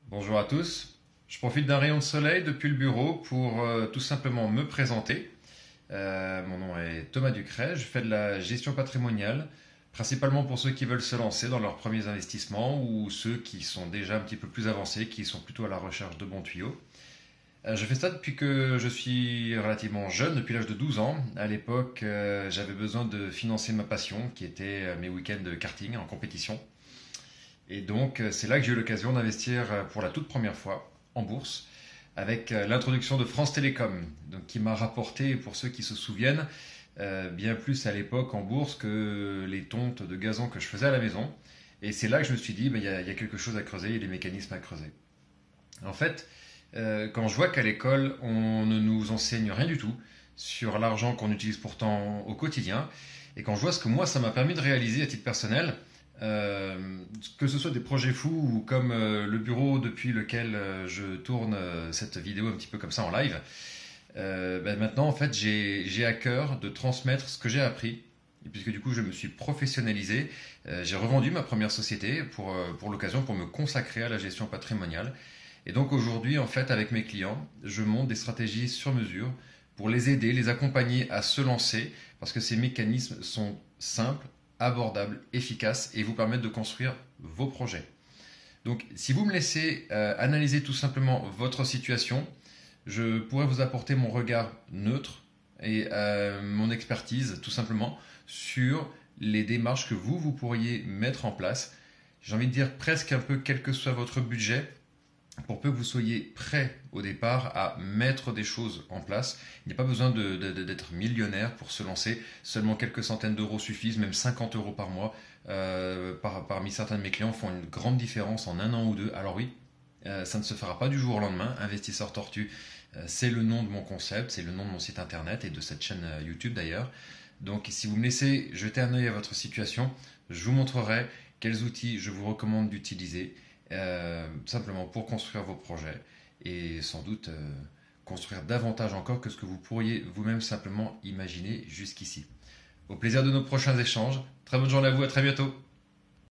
Bonjour à tous. Je profite d'un rayon de soleil depuis le bureau pour tout simplement me présenter. Mon nom est Thomas Ducret, je fais de la gestion patrimoniale, principalement pour ceux qui veulent se lancer dans leurs premiers investissements ou ceux qui sont déjà un petit peu plus avancés, qui sont plutôt à la recherche de bons tuyaux. Je fais ça depuis que je suis relativement jeune, depuis l'âge de 12 ans. À l'époque, j'avais besoin de financer ma passion, qui était mes week-ends de karting en compétition. Et donc, c'est là que j'ai eu l'occasion d'investir pour la toute première fois en bourse avec l'introduction de France Télécom, donc qui m'a rapporté, pour ceux qui se souviennent, bien plus à l'époque en bourse que les tontes de gazon que je faisais à la maison. Et c'est là que je me suis dit, il y a quelque chose à creuser, il y a des mécanismes à creuser. En fait, quand je vois qu'à l'école, on ne nous enseigne rien du tout sur l'argent qu'on utilise pourtant au quotidien, et quand je vois ce que moi, ça m'a permis de réaliser à titre personnel, euh, que ce soit des projets fous ou comme le bureau depuis lequel je tourne cette vidéo un petit peu comme ça en live, maintenant en fait j'ai à cœur de transmettre ce que j'ai appris. Et puisque du coup je me suis professionnalisé, j'ai revendu ma première société pour l'occasion pour me consacrer à la gestion patrimoniale. Et donc aujourd'hui en fait avec mes clients, je monte des stratégies sur mesure pour les aider, les accompagner à se lancer parce que ces mécanismes sont simples, abordables, efficaces et vous permettent de construire vos projets. Donc si vous me laissez analyser tout simplement votre situation, je pourrais vous apporter mon regard neutre et mon expertise tout simplement sur les démarches que vous pourriez mettre en place. J'ai envie de dire presque un peu quel que soit votre budget, pour peu que vous soyez prêt au départ à mettre des choses en place. Il n'y a pas besoin d'être millionnaire pour se lancer. Seulement quelques centaines d'euros suffisent, même 50 euros par mois. Parmi certains de mes clients font une grande différence en un an ou deux. Alors oui, ça ne se fera pas du jour au lendemain. Investisseur Tortue, c'est le nom de mon concept, c'est le nom de mon site internet et de cette chaîne YouTube d'ailleurs. Donc si vous me laissez jeter un œil à votre situation, je vous montrerai quels outils je vous recommande d'utiliser simplement pour construire vos projets et sans doute construire davantage encore que ce que vous pourriez vous-même simplement imaginer jusqu'ici. Au plaisir de nos prochains échanges. Très bonne journée à vous, à très bientôt.